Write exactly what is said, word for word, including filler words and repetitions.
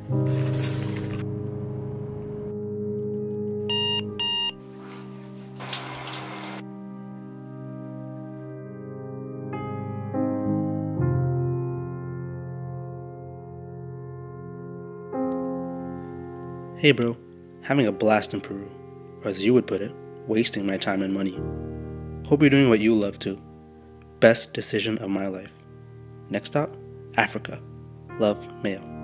Hey bro, having a blast in Peru, or as you would put it, wasting my time and money. Hope you're doing what you love too. Best decision of my life. Next stop, Africa. Love, Mayo.